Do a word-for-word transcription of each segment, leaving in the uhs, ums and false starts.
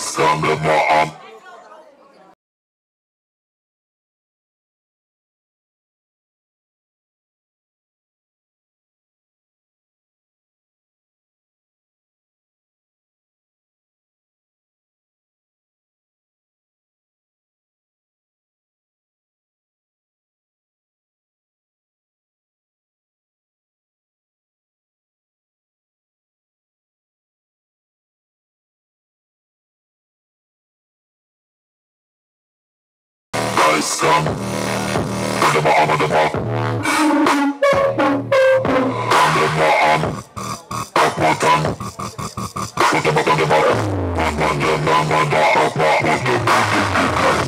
Scum. Under my arm, under my under my arm. Off my tongue. Put them up under my arm. Under my mind. Off my arm.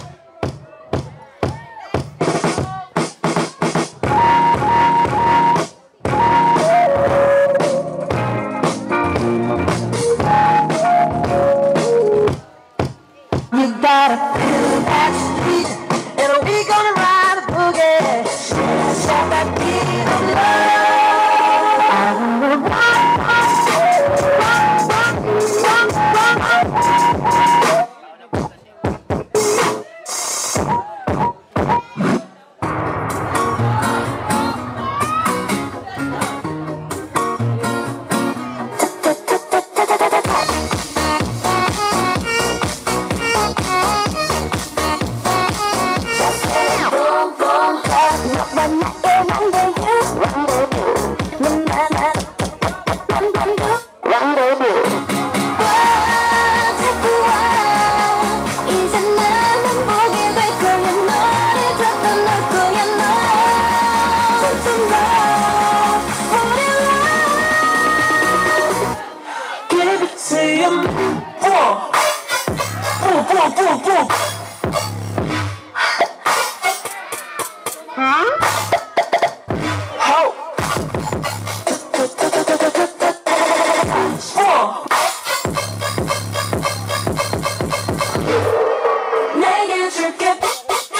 You gotta feel that street, and we gonna ride a boogie. Share that beat of love. I wanna rock, rock, rock, rock, rock, rock.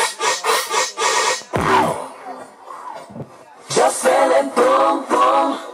Just feeling boom boom.